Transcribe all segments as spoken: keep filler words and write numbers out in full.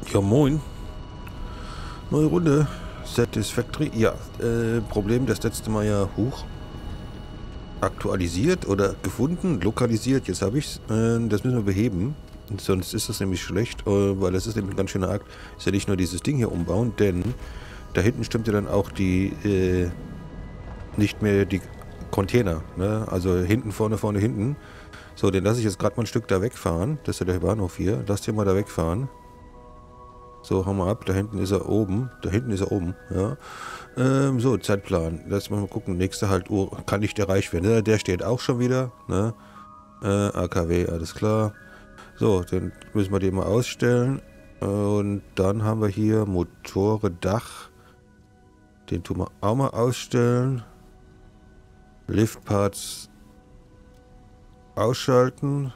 Ja, moin. Neue Runde. Satisfactory. Ja, äh, Problem das letzte Mal ja hoch. Aktualisiert oder gefunden, lokalisiert. Jetzt habe ich's. Äh, das müssen wir beheben. Sonst ist das nämlich schlecht, äh, weil das ist nämlich ein ganz schöner Akt. Ist ja nicht nur dieses Ding hier umbauen, denn da hinten stimmt ja dann auch die, äh, nicht mehr die Container, ne? Also hinten, vorne, vorne, hinten. So, den lasse ich jetzt gerade mal ein Stück da wegfahren. Das ist ja der Bahnhof hier. Lass den mal da wegfahren. So, hauen wir ab. Da hinten ist er oben. Da hinten ist er oben, ja. Ähm, so, Zeitplan. Lass mal gucken. Nächste Haltuhr kann nicht erreicht werden. Ne? Der steht auch schon wieder, ne? Äh, A K W, alles klar. So, dann müssen wir den mal ausstellen. Und dann haben wir hier Motorendach. Den tun wir auch mal ausstellen. Liftparts ausschalten.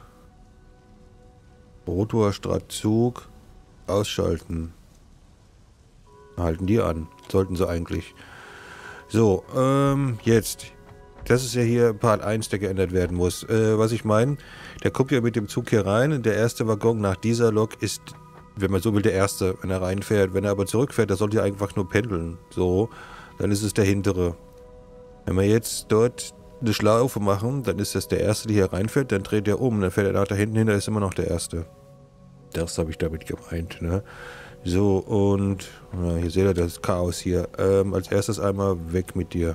Rotorstrahtzug ausschalten. Halten die an. Sollten sie eigentlich. So, ähm, jetzt. Das ist ja hier Part eins, der geändert werden muss. Äh, was ich meine, der kommt ja mit dem Zug hier rein. Der erste Waggon nach dieser Lok ist, wenn man so will, der erste, wenn er reinfährt. Wenn er aber zurückfährt, da sollte er einfach nur pendeln. So, dann ist es der hintere. Wenn wir jetzt dort eine Schlaufe machen, dann ist das der erste, der hier reinfährt. Dann dreht er um, dann fährt er nach da hinten hin, da ist immer noch der erste. Das habe ich damit gemeint, ne? So, und ja, hier seht ihr das Chaos hier. Ähm, als erstes einmal weg mit dir.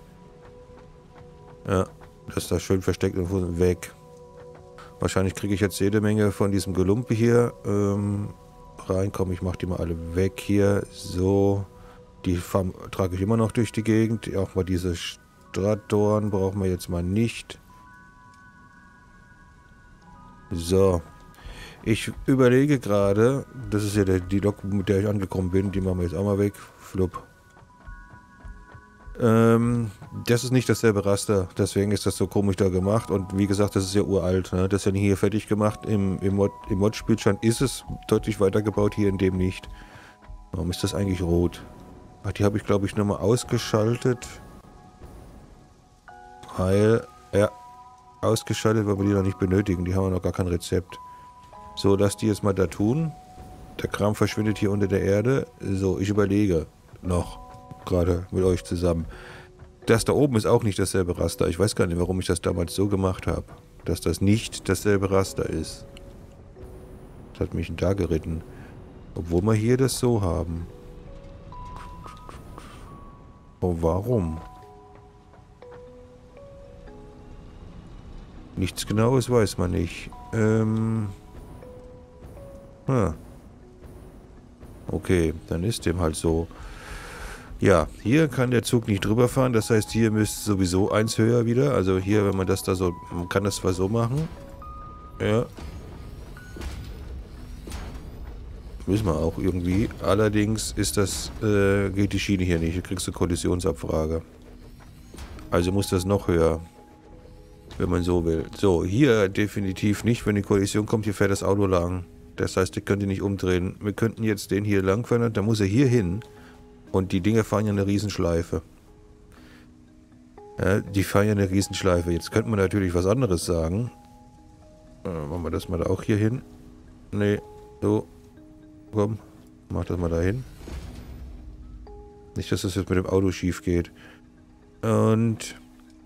Ja, das ist da schön versteckt und weg. Wahrscheinlich kriege ich jetzt jede Menge von diesem Gelumpe hier ähm, reinkommen. Ich mache die mal alle weg hier. So, die fahren, trage ich immer noch durch die Gegend. Auch mal diese Stradtoren brauchen wir jetzt mal nicht. So. Ich überlege gerade, das ist ja der, die Lok, mit der ich angekommen bin, die machen wir jetzt auch mal weg. Flupp. Ähm, das ist nicht dasselbe Raster, deswegen ist das so komisch da gemacht. Und wie gesagt, das ist ja uralt, ne? Das ist ja nicht hier fertig gemacht. Im, im, Mod, im Mod-Spielstand ist es deutlich weitergebaut, hier in dem nicht. Warum ist das eigentlich rot? Ach, die habe ich, glaube ich, nochmal ausgeschaltet. Weil, ja, ausgeschaltet, weil wir die noch nicht benötigen. Die haben wir noch gar kein Rezept. So, lass die jetzt mal da tun. Der Kram verschwindet hier unter der Erde. So, ich überlege noch, gerade mit euch zusammen. Das da oben ist auch nicht dasselbe Raster. Ich weiß gar nicht, warum ich das damals so gemacht habe. Dass das nicht dasselbe Raster ist. Das hat mich da geritten. Obwohl wir hier das so haben. Oh, warum? Nichts Genaues weiß man nicht. Ähm... Hm. Okay, dann ist dem halt so. Ja, hier kann der Zug nicht drüber fahren. Das heißt, hier müsste sowieso eins höher wieder. Also hier, wenn man das da so... Man kann das zwar so machen. Ja. Müssen wir auch irgendwie. Allerdings ist das... Äh, geht die Schiene hier nicht. Hier kriegst du Kollisionsabfrage. Also muss das noch höher. Wenn man so will. So, hier definitiv nicht. Wenn die Kollision kommt, hier fährt das Auto lang. Das heißt, ihr könnt ihn nicht umdrehen. Wir könnten jetzt den hier lang fahren, dann muss er hier hin. Und die Dinger fahren ja eine Riesenschleife. Ja, die fahren ja eine Riesenschleife. Jetzt könnte man natürlich was anderes sagen. Äh, machen wir das mal da auch hier hin. Nee, so. Komm, mach das mal da hin. Nicht, dass das jetzt mit dem Auto schief geht. Und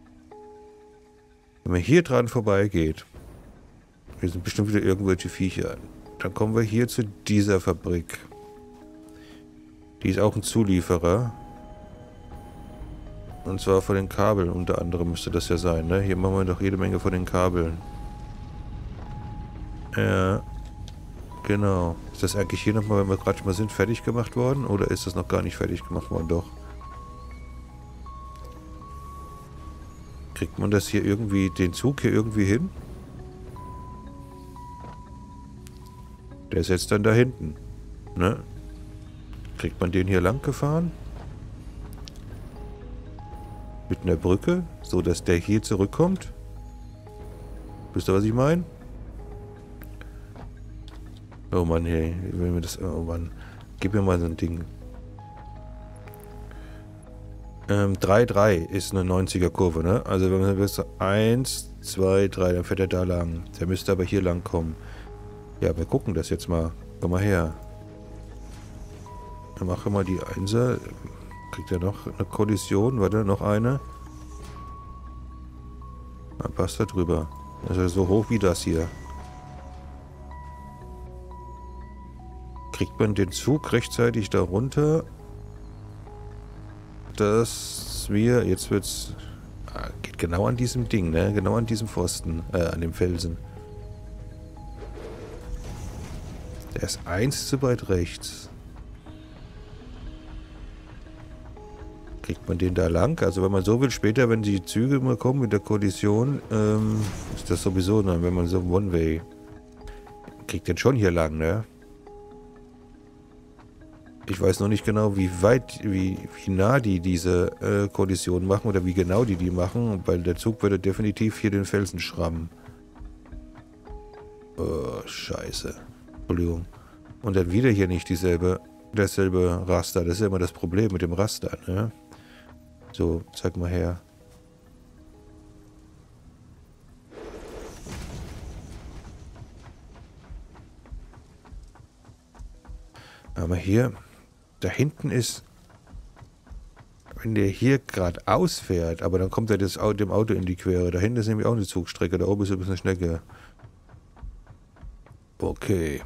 wenn man hier dran vorbeigeht, hier sind bestimmt wieder irgendwelche Viecher. Dann kommen wir hier zu dieser Fabrik. Die ist auch ein Zulieferer. Und zwar von den Kabeln unter anderem müsste das ja sein, ne? Hier machen wir doch jede Menge von den Kabeln. Ja. Genau. Ist das eigentlich hier nochmal, wenn wir gerade mal sind, fertig gemacht worden? Oder ist das noch gar nicht fertig gemacht worden? Doch. Kriegt man das hier irgendwie, den Zug hier irgendwie hin? Der ist jetzt dann da hinten. Ne? Kriegt man den hier lang gefahren? Mit einer Brücke? So, dass der hier zurückkommt? Wisst ihr, was ich meine? Oh Mann, hey. Wenn wir das, oh Mann. Gib mir mal so ein Ding. Ähm, drei drei ist eine neunziger Kurve, ne? Also wenn man das eins, zwei, drei, dann fährt er da lang. Der müsste aber hier lang kommen. Ja, wir gucken das jetzt mal. Komm mal her. Dann mache mal die Einser. Kriegt er noch eine Kollision? Warte, noch eine? Na, passt da drüber. Das ist ja so hoch wie das hier. Kriegt man den Zug rechtzeitig da runter, dass wir... Jetzt wird's... Ah, geht genau an diesem Ding, ne? Genau an diesem Pfosten. Äh, an dem Felsen. Der ist eins zu weit rechts. Kriegt man den da lang? Also wenn man so will, später, wenn die Züge mal kommen mit der Kollision, ähm, ist das sowieso dann, wenn man so One-Way... Kriegt den schon hier lang, ne? Ich weiß noch nicht genau, wie weit, wie, wie nah die diese äh, Kollision machen oder wie genau die die machen, weil der Zug würde definitiv hier den Felsen schrammen. Oh, scheiße. Entschuldigung. Und dann wieder hier nicht dieselbe, dasselbe Raster. Das ist ja immer das Problem mit dem Raster, ne? So, zeig mal her. Aber hier, da hinten ist, wenn der hier gerade ausfährt, aber dann kommt er das Auto, dem Auto in die Quere. Da hinten ist nämlich auch eine Zugstrecke, da oben ist übrigens eine Schnecke. Okay.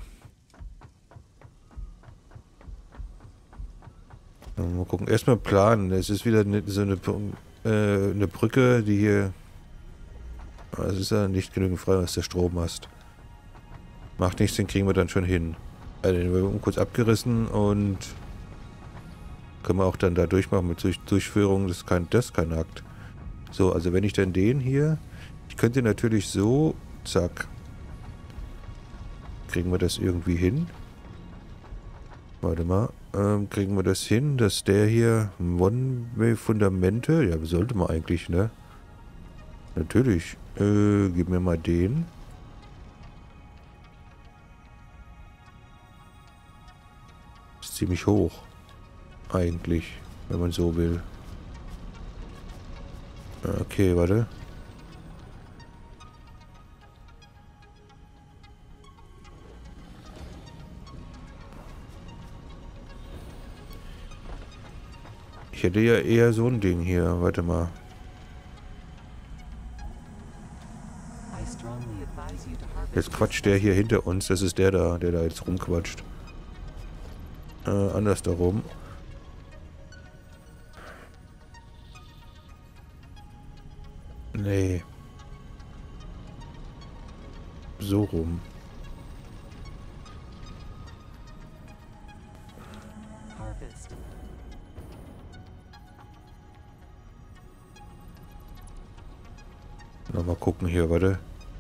Mal gucken. Erstmal planen. Es ist wieder eine, so eine, äh, eine Brücke, die hier... Es ist ja nicht genügend frei, was der Strommast. Macht nichts, den kriegen wir dann schon hin. Also den haben wir kurz abgerissen und können wir auch dann da durchmachen mit Durch Durchführung. Das ist kein, das ist kein Akt. So, also wenn ich dann den hier... Ich könnte natürlich so... Zack. Kriegen wir das irgendwie hin? Warte mal. Ähm, kriegen wir das hin, dass der hier One-Way-Fundamente... Ja, sollte man eigentlich, ne? Natürlich. Äh, gib mir mal den. Ist ziemlich hoch. Eigentlich, wenn man so will. Okay, warte. Ich hätte ja eher so ein Ding hier. Warte mal. Jetzt quatscht der hier hinter uns. Das ist der da, der da jetzt rumquatscht. Äh, anders darum. Nee. So rum. Mal gucken hier, warte.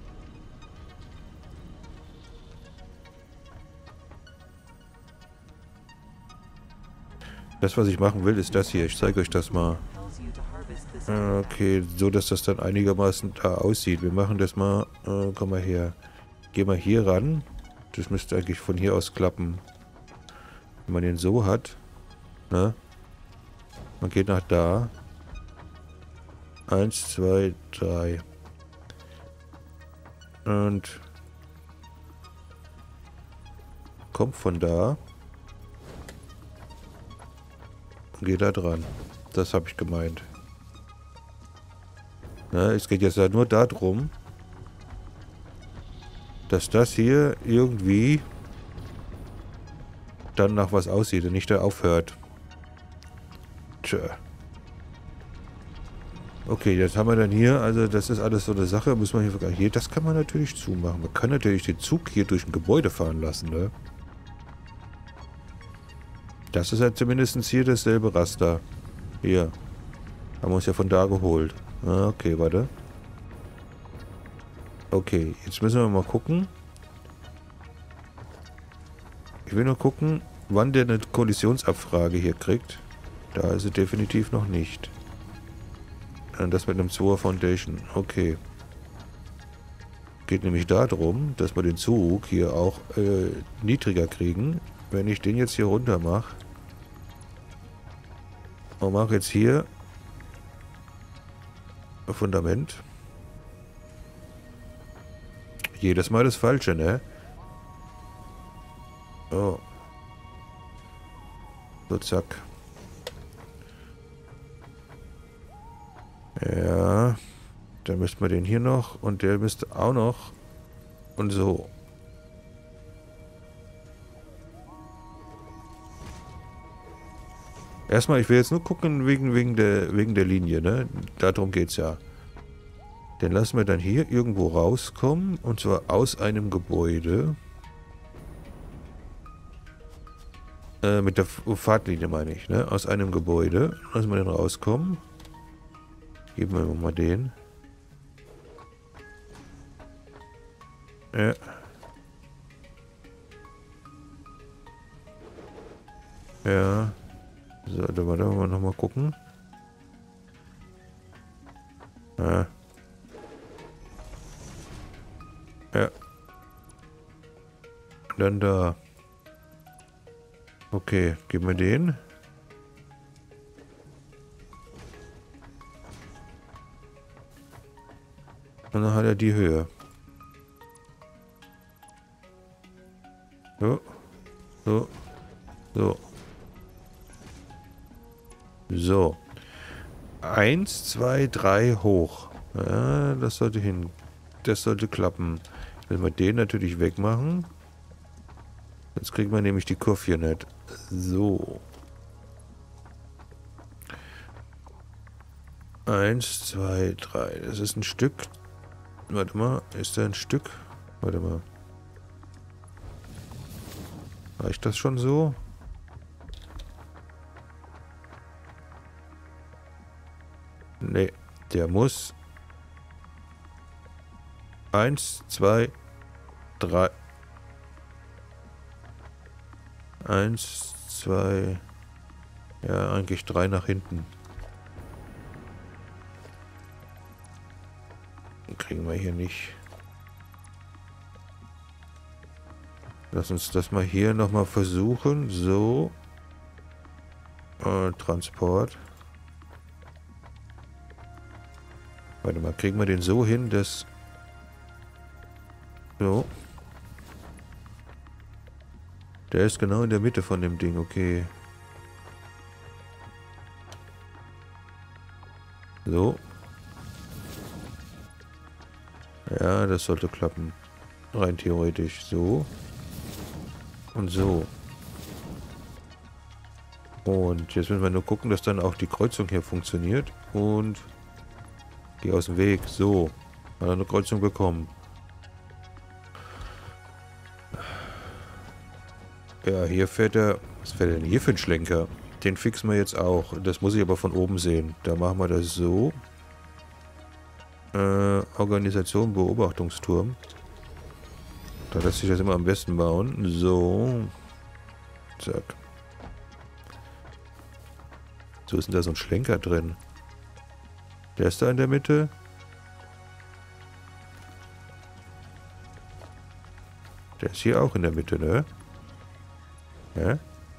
Das, was ich machen will, ist das hier. Ich zeige euch das mal. Okay, so dass das dann einigermaßen da aussieht. Wir machen das mal. Äh, komm mal her. Geh mal hier ran. Das müsste eigentlich von hier aus klappen. Wenn man den so hat. Ne? Man geht nach da. Eins, zwei, drei. Und kommt von da und geht da dran. Das habe ich gemeint. Na, es geht jetzt ja nur darum, dass das hier irgendwie dann nach was aussieht und nicht da aufhört. Tja. Okay, jetzt haben wir dann hier, also das ist alles so eine Sache, muss man hier sogar hier, das kann man natürlich zumachen. Man kann natürlich den Zug hier durch ein Gebäude fahren lassen, ne? Das ist ja zumindest hier dasselbe Raster. Hier. Haben wir uns ja von da geholt. Ah, okay, warte. Okay, jetzt müssen wir mal gucken. Ich will nur gucken, wann der eine Kollisionsabfrage hier kriegt. Da ist er definitiv noch nicht. Das mit einem Zweier Foundation. Okay. Geht nämlich darum, dass wir den Zug hier auch äh, niedriger kriegen. Wenn ich den jetzt hier runter mache. Und mache jetzt hier Fundament. Jedes Mal das Falsche, ne? Oh. So, zack. Ja. Dann müssten wir den hier noch. Und der müsste auch noch. Und so. Erstmal, ich will jetzt nur gucken wegen, wegen, der, wegen der Linie, ne? Darum geht's ja. Den lassen wir dann hier irgendwo rauskommen. Und zwar aus einem Gebäude. Äh, mit der Fahrtlinie meine ich, ne? Aus einem Gebäude. Lassen wir den rauskommen. Geben wir mal den. Ja. Ja. So, da wollen wir nochmal gucken. Ja. Ja. Dann da. Okay, geben wir den. Und dann hat er die Höhe. So. So. So. So. Eins, zwei, drei hoch. Ja, das sollte hin. Das sollte klappen. Wenn wir den natürlich wegmachen. Jetzt kriegen wir nämlich die Kurve hier nicht. So. Eins, zwei, drei. Das ist ein Stück. Warte mal. Ist da ein Stück? Warte mal. Reicht das schon so? Nee. Der muss. Eins, zwei, drei. Eins, zwei. Ja, eigentlich drei nach hinten. Kriegen wir hier nicht. Lass uns das mal hier nochmal versuchen. So. Äh, Transport. Warte mal, kriegen wir den so hin, dass... So. Der ist genau in der Mitte von dem Ding, okay. So. Ja, das sollte klappen. Rein theoretisch. So. Und so. Und jetzt müssen wir nur gucken, dass dann auch die Kreuzung hier funktioniert. Und... Geh aus dem Weg. So. Hat er eine Kreuzung bekommen. Ja, hier fährt er... Was fährt er denn hier für ein Schlenker? Den fixen wir jetzt auch. Das muss ich aber von oben sehen. Da machen wir das so. Äh, Organisation, Beobachtungsturm. Da lässt sich das immer am besten bauen. So. Zack. So ist denn da so ein Schlenker drin. Der ist da in der Mitte. Der ist hier auch in der Mitte, ne? Ja?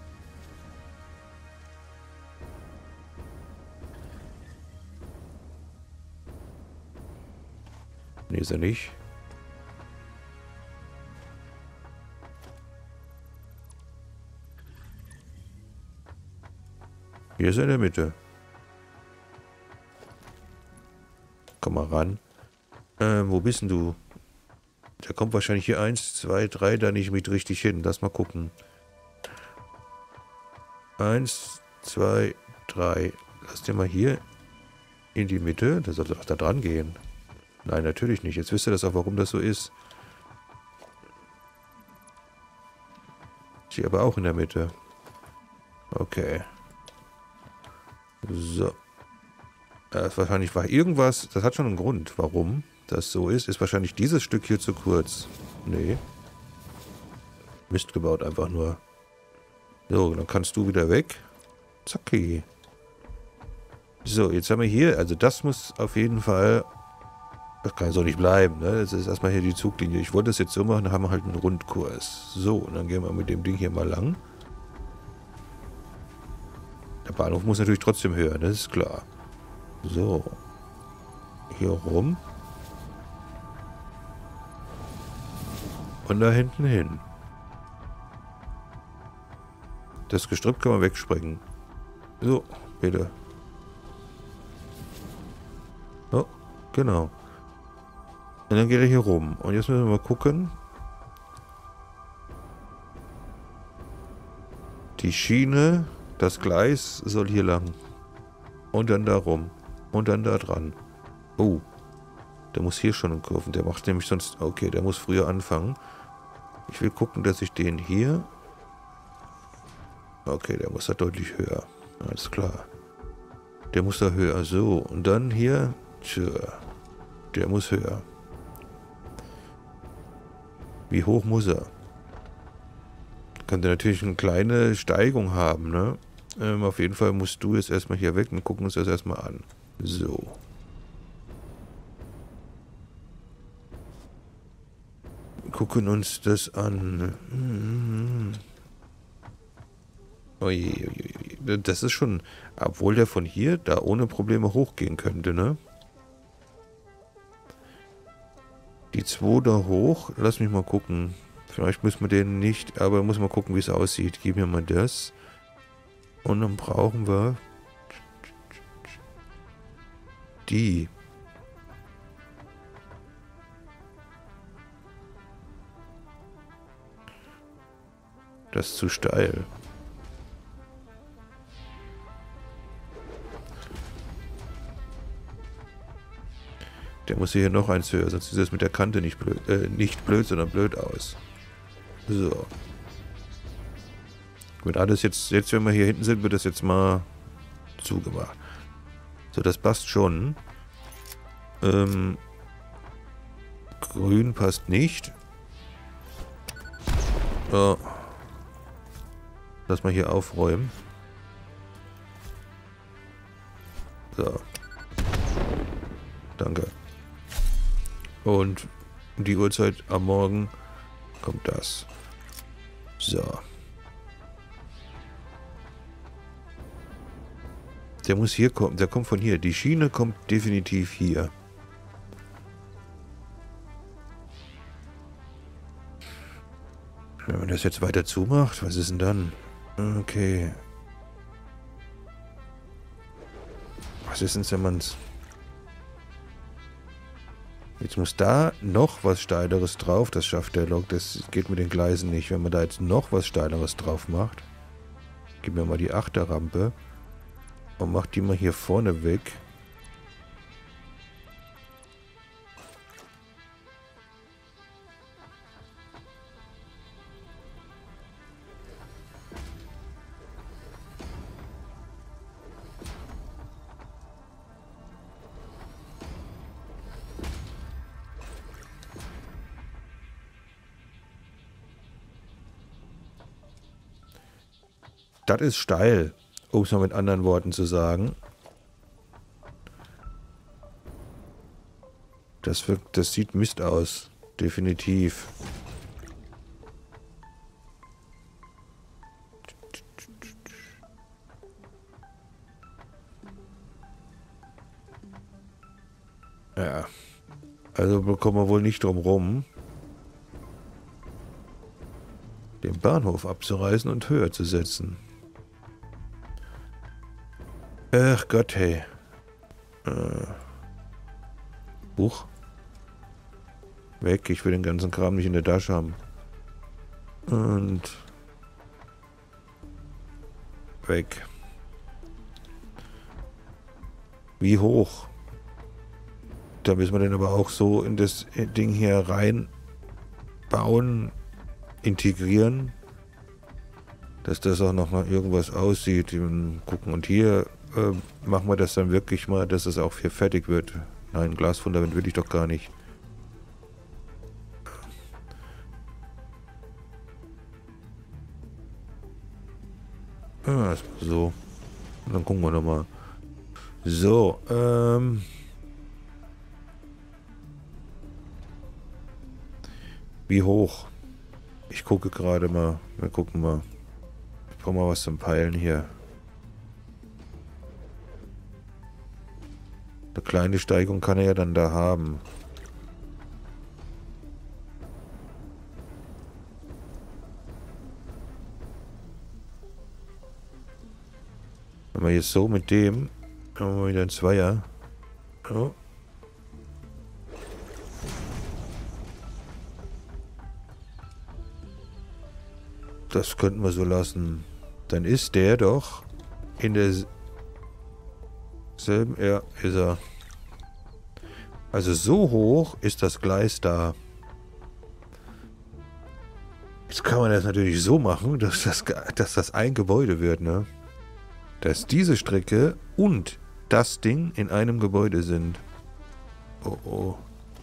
Ne, ist er nicht. Hier ist er in der Mitte. Komm mal ran. Ähm, wo bist denn du? Der kommt wahrscheinlich hier eins, zwei, drei da nicht mit richtig hin. Lass mal gucken. eins, zwei, drei. Lass den mal hier in die Mitte. Der sollte doch da dran gehen. Nein, natürlich nicht. Jetzt wisst ihr das auch, warum das so ist. Ist hier aber auch in der Mitte. Okay. So. Das wahrscheinlich war irgendwas, das hat schon einen Grund, warum das so ist. Ist wahrscheinlich dieses Stück hier zu kurz. Nee. Mist gebaut einfach nur. So, dann kannst du wieder weg. Zacki. So, jetzt haben wir hier, also das muss auf jeden Fall, das kann so nicht bleiben, ne? Das ist erstmal hier die Zuglinie. Ich wollte das jetzt so machen, dann haben wir halt einen Rundkurs. So, und dann gehen wir mit dem Ding hier mal lang. Der Bahnhof muss natürlich trotzdem höher, das ist klar. So. Hier rum. Und da hinten hin. Das Gestrüpp kann man wegsprengen. So, bitte. Oh, genau. Und dann geht er hier rum. Und jetzt müssen wir mal gucken. Die Schiene, das Gleis soll hier lang. Und dann da rum. Und dann da dran. Oh. Der muss hier schon kurven. Der macht nämlich sonst... Okay, der muss früher anfangen. Ich will gucken, dass ich den hier... Okay, der muss da deutlich höher. Alles klar. Der muss da höher. So, und dann hier... Tja. Der muss höher. Wie hoch muss er? Kann der natürlich eine kleine Steigung haben, ne? Ähm, auf jeden Fall musst du jetzt erstmal hier weg und gucken uns das erstmal an. So. Gucken uns das an. Oje, oje. Das ist schon, obwohl der von hier da ohne Probleme hochgehen könnte, ne? Die zwei da hoch, lass mich mal gucken. Vielleicht müssen wir den nicht, aber muss mal gucken, wie es aussieht. Gib mir mal das. Und dann brauchen wir die. Das ist zu steil. Der muss hier noch eins höher, sonst sieht das mit der Kante nicht blöd, äh, nicht blöd, sondern blöd aus. So. Gut, alles jetzt, jetzt wenn wir hier hinten sind, wird das jetzt mal zugemacht. So, das passt schon. Ähm, grün passt nicht. So. Lass mal hier aufräumen. So. Danke. Und um die Uhrzeit am Morgen kommt das. So. Der muss hier kommen. Der kommt von hier. Die Schiene kommt definitiv hier. Wenn man das jetzt weiter zumacht, was ist denn dann? Okay. Was ist denn, wenn man es... Jetzt muss da noch was Steileres drauf. Das schafft der Lok. Das geht mit den Gleisen nicht. Wenn man da jetzt noch was Steileres drauf macht. Gib mir mal die Achterrampe. Und mach die mal hier vorne weg. Das ist steil, um es mal mit anderen Worten zu sagen. Das wirkt, das sieht Mist aus. Definitiv. Ja. Also bekommen wir wohl nicht drum rum, den Bahnhof abzureißen und höher zu setzen. Ach Gott, hey. Äh. Huch. Weg, ich will den ganzen Kram nicht in der Tasche haben. Und... weg. Wie hoch? Da müssen wir den aber auch so in das Ding hier rein bauen, integrieren, dass das auch noch mal irgendwas aussieht. Gucken, und hier äh, machen wir das dann wirklich mal, dass es auch hier fertig wird. Nein, Glasfundament will ich doch gar nicht. Ah, so. Und dann gucken wir noch mal. So, ähm... wie hoch? Ich gucke gerade mal. Wir gucken mal. Ich brauche mal was zum Peilen hier. Eine kleine Steigung kann er ja dann da haben. Wenn wir jetzt so mit dem, haben wir wieder ein Zweier. Oh. Das könnten wir so lassen. Dann ist der doch in der selben... Ja, ist er. Also so hoch ist das Gleis da. Jetzt kann man das natürlich so machen, dass das, dass das ein Gebäude wird, ne? Dass diese Strecke und das Ding in einem Gebäude sind. Oh oh.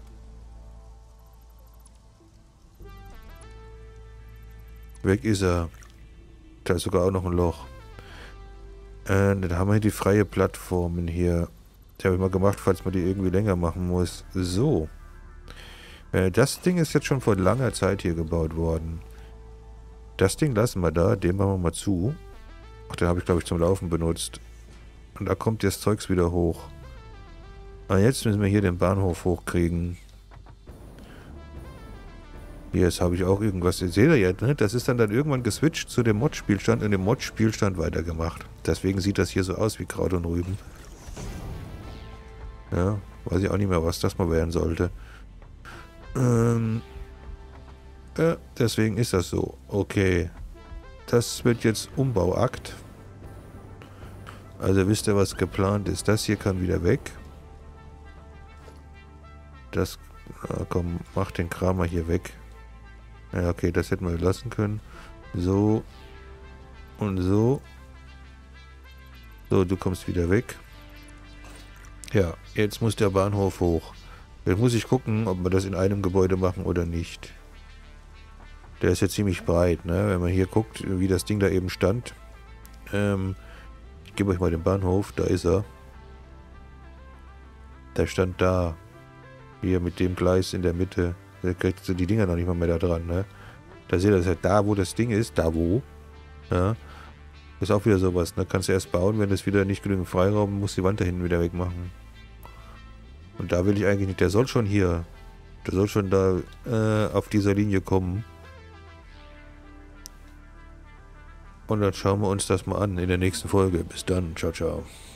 Weg ist er. Da ist sogar auch noch ein Loch. Äh, dann haben wir die freie Plattformen hier. Die habe ich mal gemacht, falls man die irgendwie länger machen muss. So. Äh, das Ding ist jetzt schon vor langer Zeit hier gebaut worden. Das Ding lassen wir da. Den machen wir mal zu. Ach, den habe ich, glaube ich, zum Laufen benutzt. Und da kommt das Zeugs wieder hoch. Ah, jetzt müssen wir hier den Bahnhof hochkriegen. Hier, jetzt habe ich auch irgendwas. Seht ihr jetzt, ne? Das ist dann dann irgendwann geswitcht zu dem Mod-Spielstand und dem Mod-Spielstand weitergemacht. Deswegen sieht das hier so aus wie Kraut und Rüben. Ja, weiß ich auch nicht mehr, was das mal werden sollte. Ähm. Ja, deswegen ist das so. Okay. Das wird jetzt Umbauakt. Also wisst ihr, was geplant ist. Das hier kann wieder weg. Das... Na komm, mach den Kram mal hier weg. Ja, okay, das hätten wir lassen können. So. Und so. So, du kommst wieder weg. Ja, jetzt muss der Bahnhof hoch. Jetzt muss ich gucken, ob wir das in einem Gebäude machen oder nicht. Der ist jetzt ziemlich breit, ne? Wenn man hier guckt, wie das Ding da eben stand. Ähm, ich gebe euch mal den Bahnhof, da ist er. Der stand da. Hier mit dem Gleis in der Mitte. Da kriegst du die Dinger noch nicht mal mehr da dran, ne? Da seht ihr, das ist halt da, wo das Ding ist, da wo. Ja. Ist auch wieder sowas, ne? Kannst du erst bauen, wenn es wieder nicht genügend Freiraum, musst die Wand da hinten wieder wegmachen. Und da will ich eigentlich nicht, der soll schon hier, der soll schon da äh, auf dieser Linie kommen. Und dann schauen wir uns das mal an in der nächsten Folge. Bis dann, ciao, ciao.